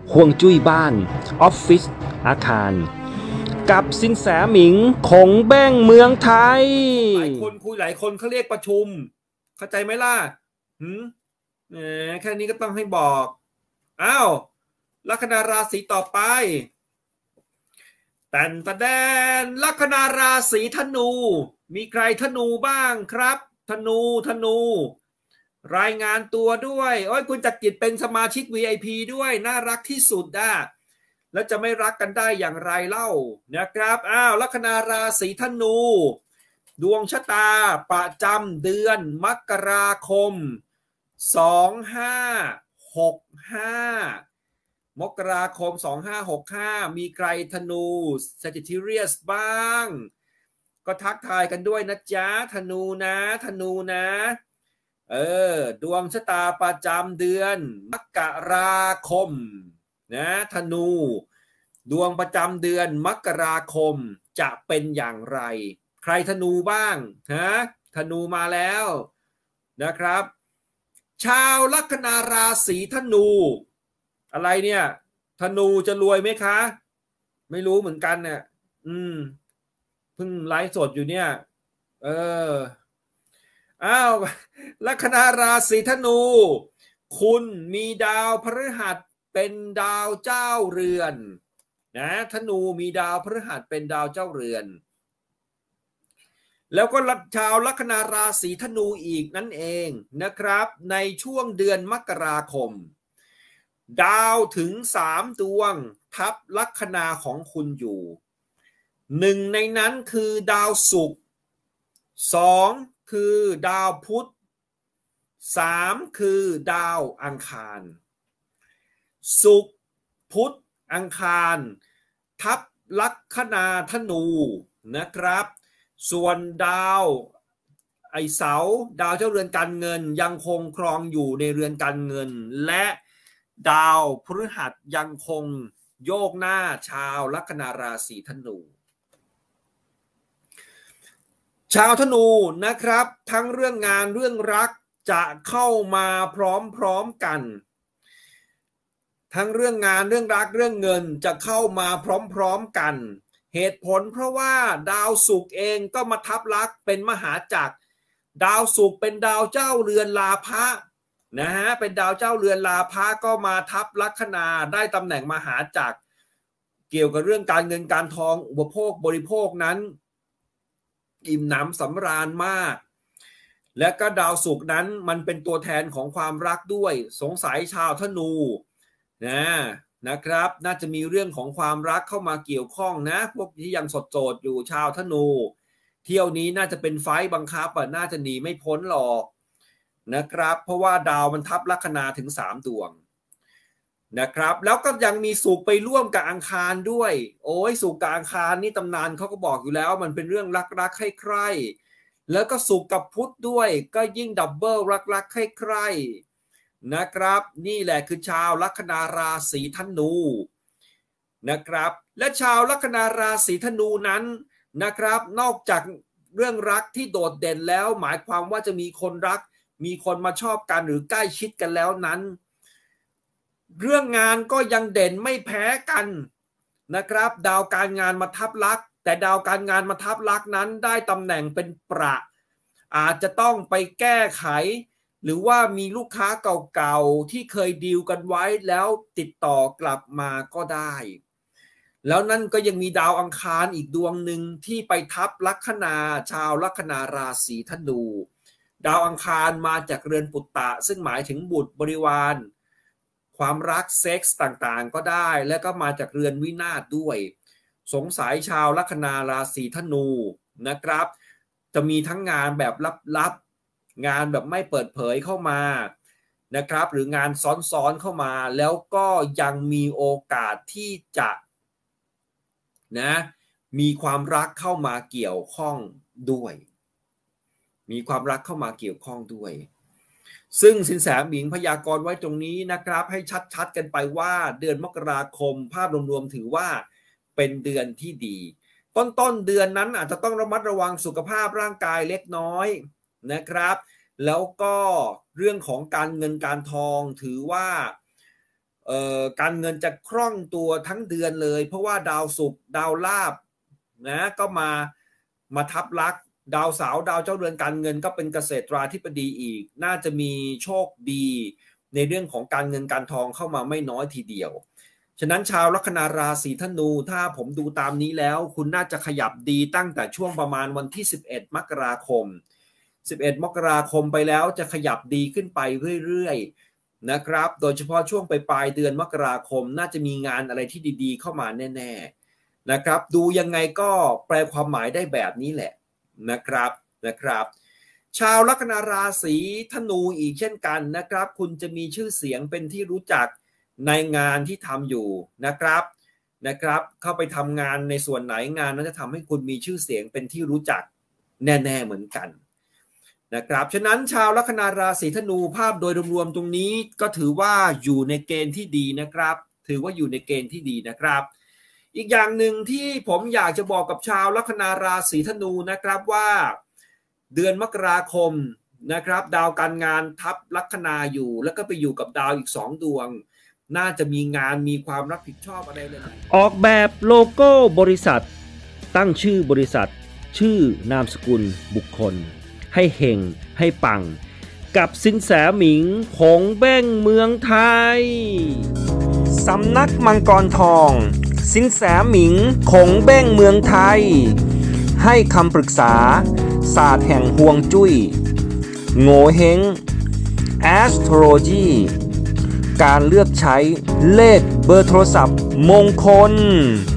ห่วงจุ้ยบ้านออฟฟิศอาคารกับสินแสหมิงคงแบ้งเมืองไทยหลายคนคุยหลายคนเขาเรียกประชุมเข้าใจไหมล่ะแค่นี้ก็ต้องให้บอกอ้าวลัคนาราศีต่อไปแต่นตะแดนลัคนาราศีธนู มีใครธนูบ้างครับธนูรายงานตัวด้วยโอ้ยคุณจักรกิจเป็นสมาชิก VIP ด้วยน่ารักที่สุดแล้วจะไม่รักกันได้อย่างไรเล่านะครับอ้าวลัคนาราศีธนู ดวงชะตาประจำเดือนมกราคม2565มกราคม2565มีใครธนู Sagittarius บ้างก็ทักทายกันด้วยนะจ๊ะธนูนะดวงชะตาประจำเดือนมกราคมนะธนูดวงประจำเดือนมกราคมจะเป็นอย่างไรใครธนูบ้างธนูมาแล้วนะครับชาวลัคนาราศีธนูอะไรเนี่ยธนูจะรวยไหมคะไม่รู้เหมือนกันเนี่ยเพิ่งไลฟ์สดอยู่เนี่ยอ้าวลัคนาราศีธนูคุณมีดาวพฤหัสเป็นดาวเจ้าเรือนนะธนูมีดาวพฤหัสเป็นดาวเจ้าเรือนแล้วก็ชาวลัคนาราศีธนูอีกนั่นเองนะครับในช่วงเดือนมกราคมดาวถึง3 ดวงทับลัคนาของคุณอยู่หนึ่งในนั้นคือดาวศุกร์2คือดาวพุธ3คือดาวอังคารศุกร์พุธอังคารทับลัคนาธนูนะครับส่วนดาวเสาร์ดาวเจ้าเรือนการเงินยังคงครองอยู่ในเรือนการเงินและดาวพฤหัสยังคงโยกหน้าชาวลัคนาราศีธนูชาวธนูนะครับทั้งเรื่องงานเรื่องรักจะเข้ามาพร้อมๆกันทั้งเรื่องงานเรื่องรักเรื่องเงินจะเข้ามาพร้อมๆกันเหตุผลเพราะว่าดาวศุกร์เองก็มาทับลักษณ์เป็นมหาจักรดาวศุกร์เป็นดาวเจ้าเรือนลาภะนะฮะเป็นดาวเจ้าเรือนลาภะก็มาทับลัคนาได้ตำแหน่งมหาจักรเกี่ยวกับเรื่องการเงินการทองอุปโภคบริโภคนั้นอิ่มหนำสำราญมากและก็ดาวศุกร์นั้นมันเป็นตัวแทนของความรักด้วยสงสัยชาวธนูนะครับน่าจะมีเรื่องของความรักเข้ามาเกี่ยวข้องนะพวกที่ยังโสดอยู่ชาวธนูเที่ยวนี้น่าจะเป็นไฟบังคับน่าจะหนีไม่พ้นหรอกนะครับเพราะว่าดาวมันทับลัคนาถึง3 ดวงนะครับแล้วก็ยังมีศุกร์ไปร่วมกับอังคารด้วยโอ้ยศุกร์กับอังคารนี่ตำนานเขาก็บอกอยู่แล้วมันเป็นเรื่องรักใคร่ๆแล้วก็ศุกร์กับพุธด้วยก็ยิ่งดับเบิลรักใคร่ๆนะครับนี่แหละคือชาวลัคนาราศีธนูนะครับและชาวลัคนาราศีธนูนั้นนะครับนอกจากเรื่องรักที่โดดเด่นแล้วหมายความว่าจะมีคนรักมีคนมาชอบกันหรือใกล้ชิดกันแล้วนั้นเรื่องงานก็ยังเด่นไม่แพ้กันนะครับดาวการงานมาทับลักษณ์แต่ดาวการงานมาทับลักษณ์นั้นได้ตำแหน่งเป็นประอาจจะต้องไปแก้ไขหรือว่ามีลูกค้าเก่าๆที่เคยดีลกันไว้แล้วติดต่อกลับมาก็ได้แล้วนั่นก็ยังมีดาวอังคารอีกดวงหนึ่งที่ไปทับลัคนาชาวลัคนาราศีธนูดาวอังคารมาจากเรือนปุตตะซึ่งหมายถึงบุตรบริวารความรักเซ็กส์ต่างๆก็ได้และก็มาจากเรือนวินาศด้วยสงสัยชาวลัคนาราศีธนูนะครับจะมีทั้งงานแบบลับๆงานแบบไม่เปิดเผยเข้ามานะครับหรืองานซ้อนๆเข้ามาแล้วก็ยังมีโอกาสที่จะมีความรักเข้ามาเกี่ยวข้องด้วยมีความรักเข้ามาเกี่ยวข้องด้วยซึ่งสินแสหมิงพยากรณ์ไว้ตรงนี้นะครับให้ชัดๆกันไปว่าเดือนมกราคมภาพรวมๆถือว่าเป็นเดือนที่ดีต้นเดือนนั้นอาจจะต้องระมัดระวังสุขภาพร่างกายเล็กน้อยนะครับแล้วก็เรื่องของการเงินการทองถือว่าการเงินจะคล่องตัวทั้งเดือนเลยเพราะว่าดาวศุกร์ดาวลาภนะก็มาทับลักษณ์ดาวเสาร์ดาวเจ้าเรือนการเงินก็เป็นเกษตราธิบดีอีกน่าจะมีโชคดีในเรื่องของการเงินการทองเข้ามาไม่น้อยทีเดียวฉะนั้นชาวลัคนาราศีธนูถ้าผมดูตามนี้แล้วคุณน่าจะขยับดีตั้งแต่ช่วงประมาณวันที่11 มกราคม11 มกราคมไปแล้วจะขยับดีขึ้นไปเรื่อยๆนะครับโดยเฉพาะช่วงปลายเดือนมกราคมน่าจะมีงานอะไรที่ดีๆเข้ามาแน่ๆนะครับดูยังไงก็แปลความหมายได้แบบนี้แหละนะครับชาวลัคนาราศีธนูอีกเช่นกันนะครับคุณจะมีชื่อเสียงเป็นที่รู้จักในงานที่ทำอยู่นะครับเข้าไปทำงานในส่วนไหนงานนั้นจะทำให้คุณมีชื่อเสียงเป็นที่รู้จักแน่ๆเหมือนกันนะครับฉะนั้นชาวลัคนาราศีธนูภาพโดยรวมๆตรงนี้ก็ถือว่าอยู่ในเกณฑ์ที่ดีนะครับถือว่าอยู่ในเกณฑ์ที่ดีนะครับอีกอย่างหนึ่งที่ผมอยากจะบอกกับชาวลัคนาราศีธนูนะครับว่าเดือนมกราคมนะครับดาวการงานทับลัคนาอยู่แล้วก็ไปอยู่กับดาวอีก2 ดวงน่าจะมีงานมีความรับผิดชอบอะไรเลยออกแบบโลโก้บริษัทตั้งชื่อบริษัทชื่อนามสกุลบุคคลให้เฮงให้ปังกับสินแสหมิงของแบ้งเมืองไทยสำนักมังกรทองสินแสหมิงของแบ้งเมืองไทยให้คำปรึกษาศาสตร์แห่งฮวงจุ้ยโง่เฮง Astrology การเลือกใช้เลขเบอร์โทรศัพท์มงคล